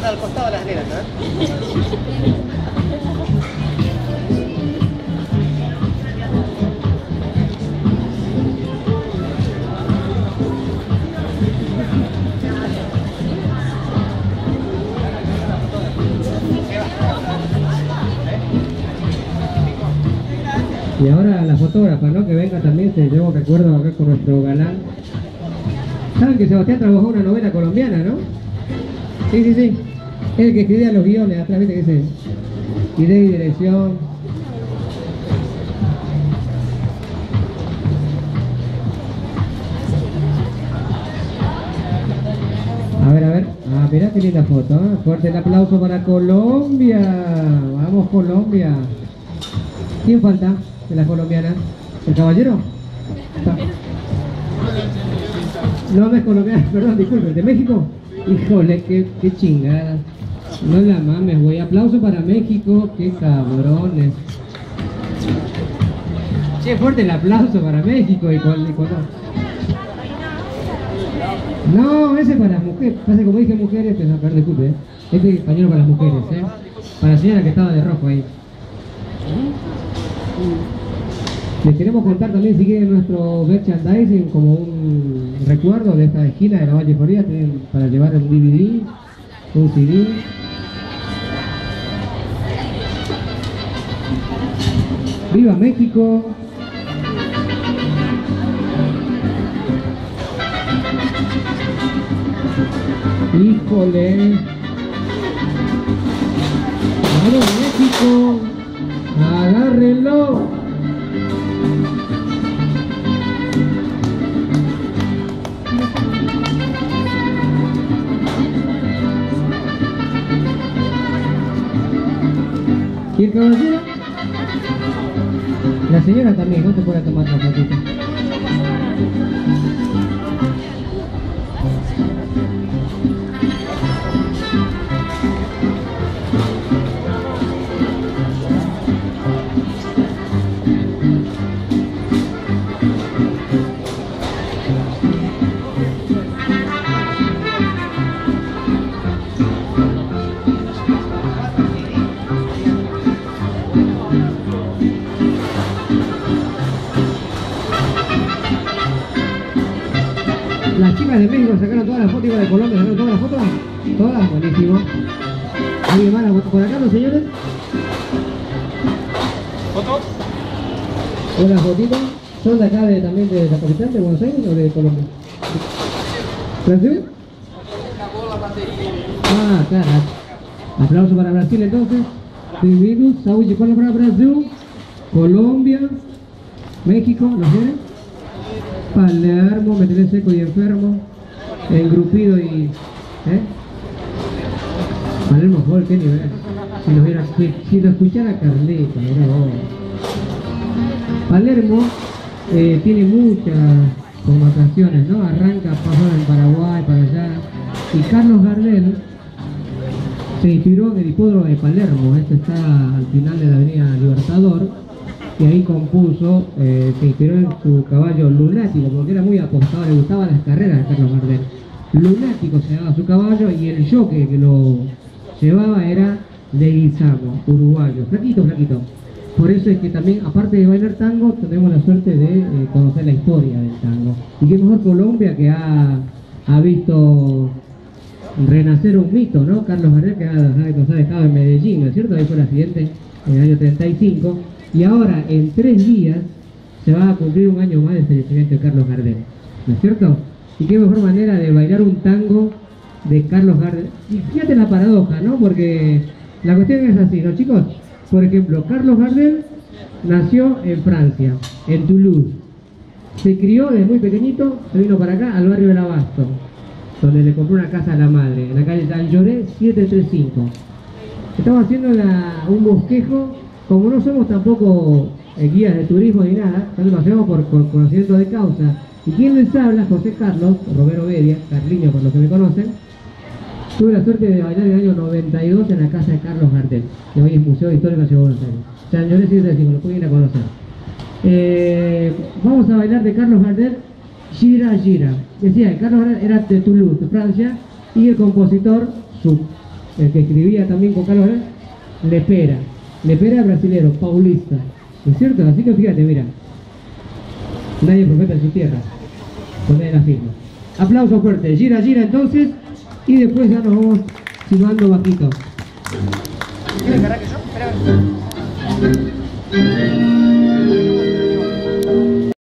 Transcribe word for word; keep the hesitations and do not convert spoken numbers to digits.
al costado de las nenas, ¿eh? Y ahora la fotógrafa, ¿no? Que venga también, se llevo recuerdo acá con nuestro galán. ¿Saben que Sebastián trabajó en una novela colombiana, no? Sí, sí, sí. Es el que escribía los guiones, atrás, viste que dice idea y dirección. A ver, a ver. Ah, mirá qué linda foto, ¿eh? Fuerte el aplauso para Colombia. Vamos, Colombia. ¿Quién falta de las colombianas? ¿El caballero? No, no es colombiana, perdón, disculpen. ¿De México? Híjole, qué, qué chingada. No la mames, güey. Aplauso para México, qué cabrones. Che, fuerte el aplauso para México y con, y con... No, ese es para las mujeres. Pasa como dije mujeres, pues, perdón, disculpe, ¿eh? Este es español para las mujeres, ¿eh? Para la señora que estaba de rojo ahí. Les queremos contar también, si quieren, nuestro merchandising como un recuerdo de esta esquina de la Valle Florida. Tienen para llevar un D V D, un C D. ¡Viva México! ¡Híjole! ¡Vamos México! ¡Agárrenlo! ¿Y el caballero? La señora también, no te puede tomar la fotito. Las chicas de México sacaron todas las fotos, y de Colombia sacaron todas las fotos. Todas, buenísimo. ¿Alguien más la por acá, los señores? ¿Fotos? Unas fotitos. ¿Son de acá de, también de la capital de Buenos Aires o de Colombia? ¿Brasil? Ah, claro. Aplauso para Brasil entonces. Bienvenidos, saúde para Brasil, Colombia, México, ¿los señores? Palermo, meterle seco y enfermo, engrupido y... ¿eh? Palermo Hall, qué nivel. Si lo, viera, si, si lo escuchara Carlito, mira vos. Palermo eh, tiene muchas connotaciones, ¿no? Arranca pasando en Paraguay, para allá. Y Carlos Gardel se inspiró en el hipódromo de Palermo. Esto está al final de la avenida Libertador. Y ahí compuso, eh, se inspiró en su caballo Lunático, porque era muy apostado, le gustaban las carreras de Carlos Gardel. Lunático se llamaba su caballo y el jockey que lo llevaba era Leguizamo, uruguayo, flaquito, flaquito. Por eso es que también, aparte de bailar tango, tenemos la suerte de eh, conocer la historia del tango. Y qué mejor Colombia, que ha, ha visto renacer un mito, ¿no? Carlos Gardel, que ha, nos ha dejado en Medellín, ¿no es cierto? Ahí fue el accidente en el año treinta y cinco. Y ahora, en tres días, se va a cumplir un año más del fallecimiento de Carlos Gardel, ¿no es cierto? Y qué mejor manera de bailar un tango de Carlos Gardel. Y fíjate la paradoja, ¿no? Porque la cuestión es así, ¿no, chicos? Por ejemplo, Carlos Gardel nació en Francia, en Toulouse. Se crió desde muy pequeñito, se vino para acá, al barrio del Abasto, donde le compró una casa a la madre, en la calle Jean Jaurès setecientos treinta y cinco. Estamos haciendo la, un bosquejo. Como no somos tampoco eh, guías de turismo ni nada, entonces lo hacemos por, por conocimiento de causa. Y quien les habla, José Carlos, Romero Beria, Carliño por los que me conocen, tuve la suerte de bailar en el año noventa y dos en la casa de Carlos Gardel, que hoy es Museo Histórico de Buenos Aires. Jean Jaurès setecientos treinta y cinco, lo pueden ir a conocer. Eh, vamos a bailar de Carlos Gardel, Gira Gira. Decía que Carlos Gardel era de Toulouse, de Francia, y el compositor, su el que escribía también con Carlos Gardel, Lepera. Lepera brasilero, paulista. ¿No es cierto? Así que fíjate, mira. Nadie profeta en su tierra. Poner la firma. Aplauso fuerte. Gira, gira entonces. Y después ya nos vamos silbando bajito. ¿Quieres que arranque yo? Espera.